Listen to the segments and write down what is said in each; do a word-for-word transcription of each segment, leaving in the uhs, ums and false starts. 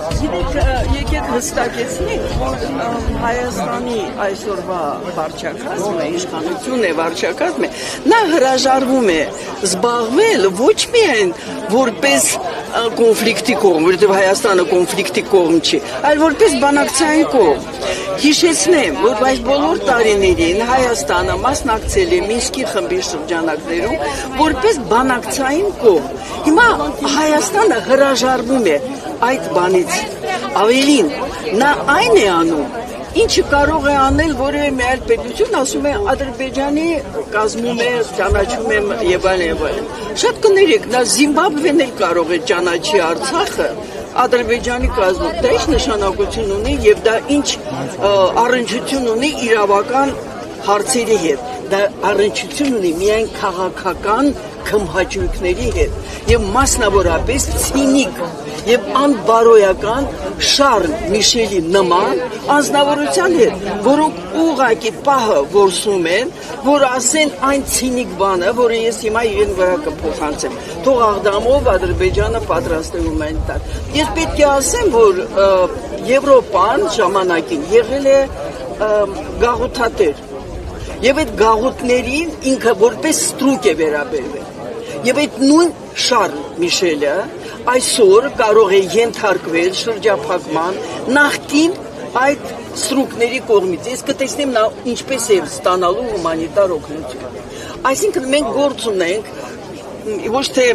Գիտեք, եկեք հստակեցնենք, որ Հայաստանի այսօրվա վարչակազմը, իշխանությունն է վարչակազմը, նա հրաժարվում է զբաղվել ոչ միայն որպես կոնֆլիկտի կողմ, որովհետև Հայաստանը կոնֆլիկտի կողմ չի, այլ որպես բանակցային կողմ։ Հիշեցնեմ, որ այս բոլոր տարիներին Հայաստանը մասնակցել է Մինսկի խմբի շրջանակներում որպես բանակցային կողմ։ Հիմա Հայաստանը հրաժարվում է այդ բանից, ավելին, նա այն է անում, ինչը կարող է անել որևէ մի այլ պետություն, ասում է Ադրբեջանի կազմում է, ճանաչում եմ եւ այլն եւ այլն։ Շատ կներեք, նա Զիմբաբվեն էլ կարող է ճանաչի Արցախը Ադրբեջանի կազմում, դա ինչ նշանակություն ունի եւ դա ինչ առնչություն ունի իրավական հարցերի հետ, դա առնչություն ունի միայն քաղաքական քմհաճույքների հետ եւ մասնավորապես ցինիկ եւ անբարոյական Շարլ Միշելի նման անձնավորության հետ, որոնք ուղղակի պահը որսում են, որ ասեն այն ցինիկ բանը, որը ես հիմա իրեն վրա կփոխանցեմ։ Թող աղդամով Ադրբեջանը պատրաստ է ումեն տալ։ Ես պետք է ասեմ, որ Եվրոպան ժամանակին եղել է գաղութատեր։ Եվ այդ գաղութներին ինքը որպես ստրուկ է վերաբերվել։ Եվ այդ նույն Շարլ Միշելը այսօր կարող է ենթարկվել շրջափակման նախկին այդ ստրուկների կողմից։ Ես կտեսնեմ նա ինչպես է ստանալու հումանիտար օգնություն։ Այսինքն մենք գործ ունենք ոչ թե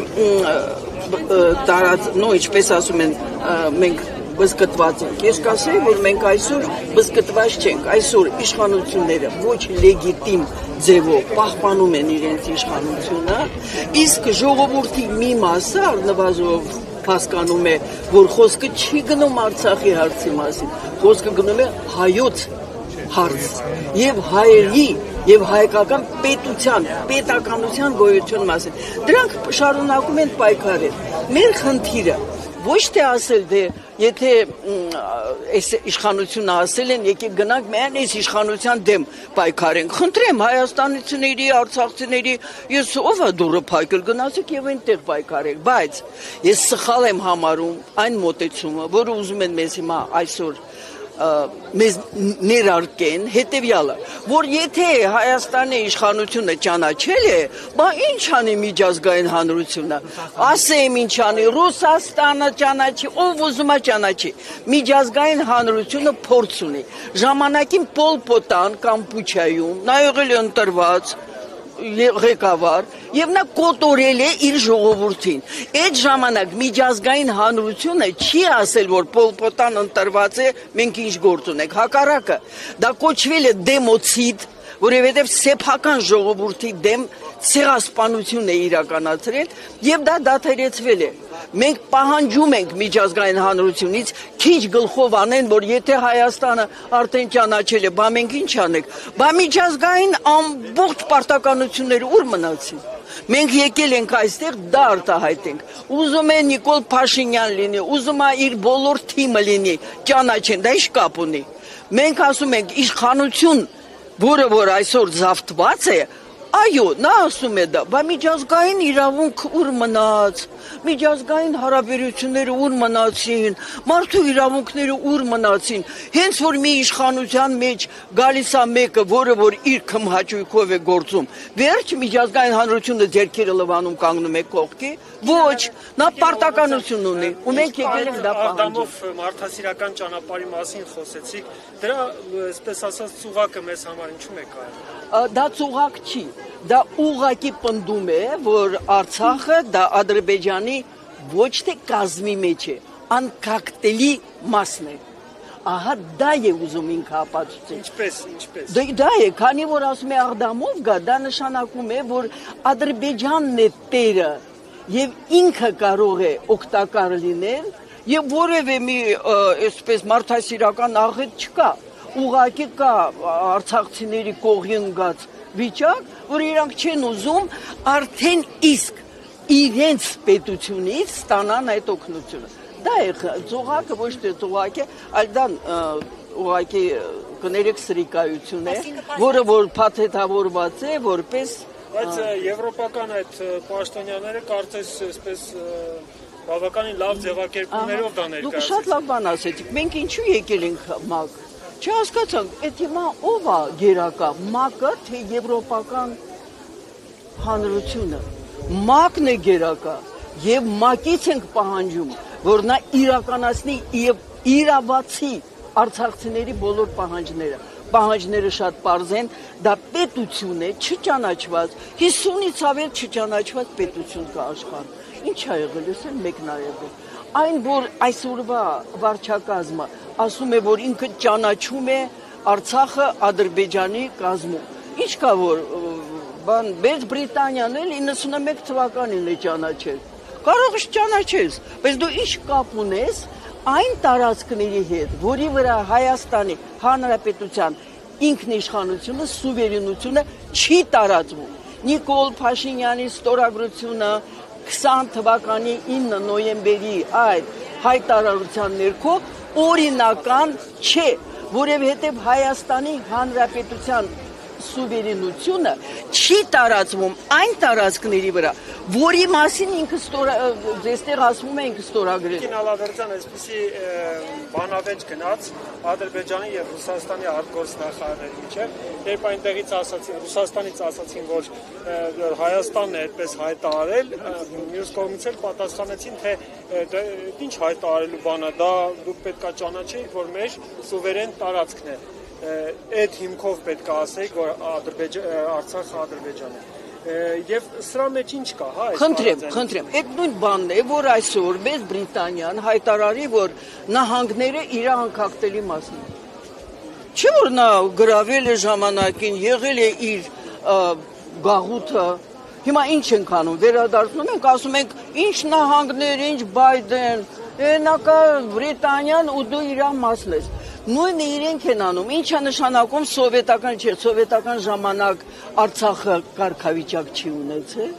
տարած, նո ինչպես ասում են, մենք բզկտված ենք։ Ես կասեի, որ մենք այսօր բզկտված չենք, այսօր իշխանությունները ոչ լեգիտիմ ձևով պահպանում են իրենց իշխանությունը, իսկ ժողովրդի մի մասը առնվազն հասկանում է, որ խոսքը չի գնում Արցախի հարցի մասին, խոսքը գնում է հայոց հարց եւ հայերի եւ հայկական պետության, պետականության գոյության մասին։ Դրանք շարունակում են պայքարել։ Մեր խնդիրը ոչ թե ասել, թե եթե այս իշխանությունը ասել են, եկեք գնանք միայն այս իշխանության դեմ պայքարենք։ Խնդրեմ հայաստանցիների, արցախցիների, ես ով է դուրը փակել, գնացեք եւ այնտեղ պայքարեք, բայց ես սխալ եմ համարում այն մոտեցումը, որը ուզում են մեզ հիմա այսօր մեզ ներարկեն հետևյալը, որ եթե Հայաստանի իշխանությունը ճանաչել է, բա ինչ անի միջազգային հանրությունը, ասեմ ինչ անի, Ռուսաստանը ճանաչի, ով ուզում է ճանաչի, միջազգային հանրությունը փորձ ունի, ժամանակին Պոլ Պոտան Կամպուչիայում, նա եղել է ընտրված ղեկավար եւ նա կոտորել է իր ժողովրդին։ Այդ ժամանակ միջազգային հանրությունը չի ասել, որ Պոլ Պոտան ընտրված է, մենք ինչ գործ ունենք։ Հակառակը, դա կոչվել է դեմոցիդ, որովհետեւ սեփական ժողովրդի դեմ ցեղասպանություն է իրականացրել եւ դա դադարեցվել է։ Մենք պահանջում ենք միջազգային հանրությունից քիչ գլխով անեն, որ եթե Հայաստանը արդեն ճանաչել է, բա մենք ինչ անենք։ Բա միջազգային ամբողջ պարտականությունները ուր մնացին։ Մենք եկել ենք այստեղ դա արտահայտենք։ Ուզում է Նիկոլ Փաշինյան լինի, ուզում է իր բոլոր թիմը լինի, ճանաչեն, դա ինչ կապ ունի։ Մենք ասում ենք իշխանություն, որը որ այսօր զավթված է, այո, նա ասում է դա, բա միջազգային իրավունք ուր մնաց, միջազգային հարաբերությունները ուր մնացին, մարդու իրավունքները ուր մնացին, հենց որ մի իշխանության մեջ գալիս է մեկը, որը որ իր քմհաճույքով է գործում, վերջ միջազգային հանրությունը ձեռքերը լվանում կանգնում է կողքի, ոչ, նա պարտականություն ունի, ու մենք եկել ենք դա պահանջել։ Մարդասիրական ճանապարհի մասին խոսեցիք, դրա, այսպես ասած, ծուղակը մեզ համար ինչու՞մ է կարևոր։ Դա ծուղակ չի, դա ուղղակի պնդում է, որ Արցախը դա Ադրբեջանի ոչ թե կազմի մեջ է, անկախտելի մասն է։ Ահա դա է ուզում ինքը ապացուցել։ Ինչպես, ինչպես։ Դա է, քանի որ ասում է աղդամով գա, դա նշանակում է, որ Ադրբեջանն է տերը եւ ինքը կարող է օգտակար լինել եւ որևէ մի այսպես մարդասիրական աղետ չկա։ Ուղղակի կա արցախցիների կողին գած վիճակ, որ իրանք չեն ուզում արդեն իսկ իրենց պետությունից ստանան այդ օգնությունը։ Դա է ծուղակը, ոչ թե ծուղակ է, այլ դա ուղղակի կներեք սրիկայություն է, որը որ փաթեթավորված է, որպես Բայց եվրոպական այդ պաշտոնյաները կարծես այսպես բավականին լավ ձևակերպումներով դա Դուք ներկայացրեցիք։ շատ լավ բան ասեցիք։ Մենք ինչու եկել ենք ՄԱԿ։ Չհասկացանք, այդ հիմա ով է գերակա, ՄԱԿ-ը թե եվրոպական հանրությունը։ ՄԱԿ-ն է գերակա եւ ՄԱԿ-ից ենք պահանջում, որ նա իրականացնի եւ իրավացի արցախցիների բոլոր պահանջները։ Պահանջները շատ պարզ են, դա պետություն է, չճանաչված, հիսունից ավել չճանաչված պետություն կա աշխարհում։ Ինչ ա եղել, ասեմ մեկն ա եղել։ Այն, որ այսօրվա վարչակազմը ասում է, որ ինքը ճանաչում է Արցախը Ադրբեջանի կազմում։ Ինչ կա, որ բան Մեծ Բրիտանիան էլ իննսունմեկ թվականին է ճանաչել։ Կարող ես ճանաչես, բայց դու ինչ կապ ունես այն տարածքների հետ, որի վրա Հայաստանի Հանրապետության ինքնիշխանությունը, սուվերենությունը չի տարածվում։ Նիկոլ Փաշինյանի ստորագրությունը քսան թվականի ինը նոյեմբերի այդ հայտարարության ներքո օրինական չէ, որովհետև Հայաստանի Հանրապետության սուվերենությունը չի տարածվում այն տարածքների վրա, որի մասին ինքը ձեստեղ ասվում է ինքը ստորագրել։ Կինալավերձյան այսպիսի բանավեճ գնաց Ադրբեջանի եւ Ռուսաստանի արտգործնախարարների միջեւ, երբ այնտեղից ասացին, Ռուսաստանից ասացին, որ Հայաստանն է այդպես հայտարարել, մյուս կողմից էլ պատասխանեցին, թե ինչ հայտարարելու բան է, դա դուք պետքա ճանաչեիք, որ մեր սուվերեն տարածքն է։ Այդ հիմքով պետք է ասեիք, որ Արցախը Ադրբեջան է։ Եվ սրա մեջ ինչ կա, հա, այս Խնդրեմ, խնդրեմ, այդ նույն բանն է, որ այսօր Մեծ Բրիտանիան հայտարարի, որ նահանգները իր անկախտելի մասն են։ Չէ՞ որ նա գրավել է ժամանակին, եղել է իր գաղութը։ Հիմա ինչ ենք անում, վերադարձնում ենք, ասում ենք, ինչ նահանգներ, ինչ Բայդեն, այնա Բրիտանիան ու դու իր մասն ես։ Նույնը իրենք են անում, ինչ է նշանակում սովետական չէ, սովետական ժամանակ Արցախը կարգավիճակ չի ունեցել։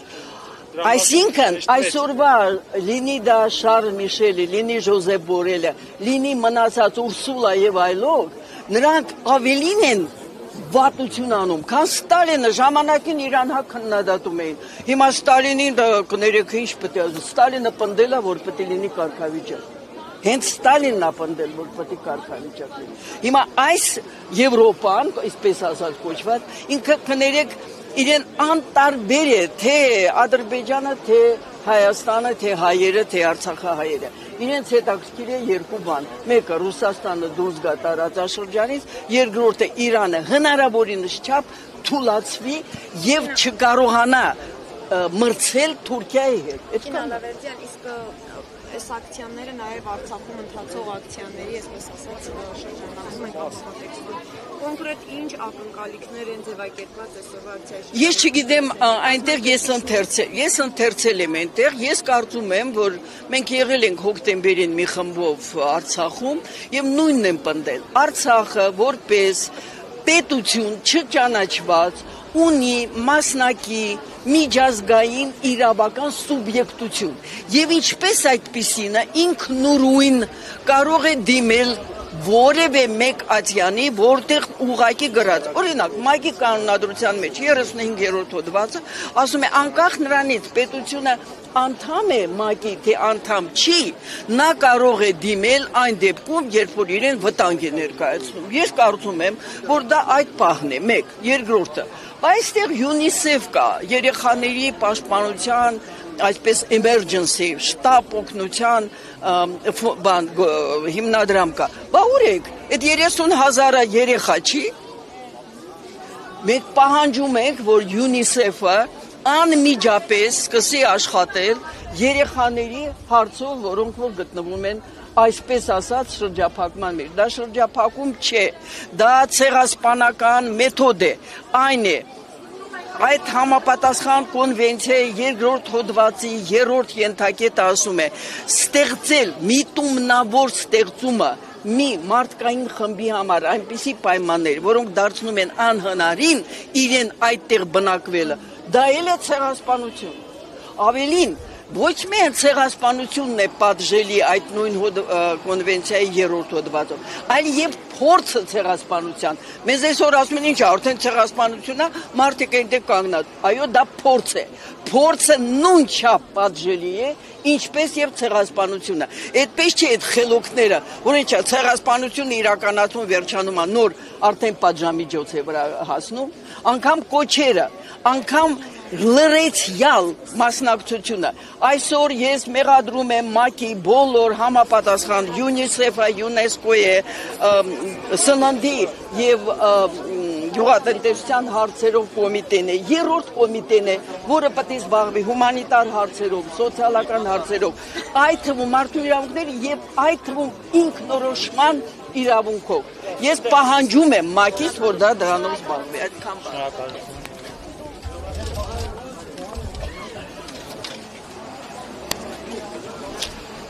Այսինքն այսօրվա լինի դա Շարլ Միշելը, լինի Ժոզեփ Բորելը, լինի մնացած Ուրսուլա եւ այլոք, նրանք ավելին են վատություն անում, քան Ստալինը ժամանակին Իրան հա քննադատում էին։ Հիմա Ստալինին դա կներեք ինչ պետք է ասել, Ստալինը պնդել է, որ պետք է լինի կարգավիճակ։ Հենց Ստալինն է պնդել, որ պետք է կարգավիճակ լինի։ Հիմա այս Եվրոպան, այսպես ասած կոչված, ինքը կներեք իրեն անտարբեր է, թե Ադրբեջանը, թե Հայաստանը, թե հայերը, թե Արցախահայերը։ Իրենց հետաքրքիր է երկու բան։ Մեկը Ռուսաստանը դուրս գա տարածաշրջանից, երկրորդը Իրանը հնարավորինս չափ թուլացվի եւ չկարողանա մրցել Թուրքիայի հետ։ Կինալավերձյան, իսկ այս ակցիաները նաև Արցախում ընթացող ակցիաների, այսպես ասած, շրջանակում են կապված։ Կոնկրետ ինչ ակնկալիքներ են ձևակերպված այսօրվա ակցիայի։ Ես չգիտեմ, այնտեղ ես ընթերցել, ես ընթերցել եմ այնտեղ, ես կարծում եմ, որ մենք եղել ենք հոկտեմբերին մի խմբով Արցախում եւ նույնն են պնդել։ Արցախը որպես պետություն չճանաչված ունի մասնակի միջազգային իրավական սուբյեկտություն եւ ինչպես այդպիսինը ինքնուրույն կարող է դիմել որևէ մեկ ատյանի, որտեղ ուղակի գրած։ Օրինակ, ՄԱԿ-ի կանոնադրության մեջ երեսունհինգերորդ հոդվածը ասում է անկախ նրանից պետությունը անդամ է ՄԱԿ-ի, թե անդամ չի, նա կարող է դիմել այն դեպքում, երբ որ իրեն վտանգ է ներկայացնում։ Ես կարծում եմ, որ դա այդ պահն է, մեկ, երկրորդը։ Այստեղ ՅՈՒՆԻՍԵՖ կա, երեխաների պաշտպանության, այսպես emergency, շտապ օգնության բան հիմնադրամ կա։ Բա ուրեք, այդ երեսուն հազարը երեխա չի։ Մենք պահանջում ենք, որ ՅՈՒՆԻՍԵՖ-ը անմիջապես սկսի աշխատել երեխաների հարցով, որոնք որ գտնվում են այսպես ասած շրջափակման մեջ։ Դա շրջափակում չէ, դա ցեղասպանական մեթոդ է, այն է։ Այդ համապատասխան կոնվենցիայի երկրորդ հոդվածի երրորդ ենթակետը ասում է ստեղծել միտումնավոր ստեղծումը մի մարդկային խմբի համար այնպիսի պայմաններ, որոնք դարձնում են անհնարին իրեն այդտեղ բնակվելը, դա էլ է ցեղասպանություն։ Ավելին, Ոչ միայն ցեղասպանությունն է պատժելի այդ նույն կոնվենցիայի երրորդ հոդվածով, այլ եւ փորձը ցեղասպանության։ Մեզ այսօր ասում են ինչ է, արդեն ցեղասպանությունն է, մարդիկ այնտեղ կանգնած։ Այո, դա փորձ է։ Փորձը նույն չափ պատժելի է, ինչպես եւ ցեղասպանությունը։ Այդպես չէ այդ խելոքները, որ ինչ է, ցեղասպանությունը իրականացում վերջանում է, նոր արդեն պատժամիջոց է վրա հասնում, անգամ կոչերը, անգամ լրեցյալ մասնակցությունը։ Այսօր ես մեղադրում եմ ՄԱԿ-ի բոլոր համապատասխան ՅՈՒՆԻՍԵՖ-ը, ՅՈՒՆԵՍԿՕ-ը, ՍՆՆԴ-ի եւ գյուղատնտեսության հարցերով կոմիտեն է, երրորդ կոմիտեն է, որը պետք է զբաղվի հումանիտար հարցերով, սոցիալական հարցերով, այդ թվում մարդու իրավունքների եւ այդ թվում ինքնորոշման իրավունքով։ Ես պահանջում եմ ՄԱԿ-ից, որ դա դրանով զբաղվի, այդքան բան։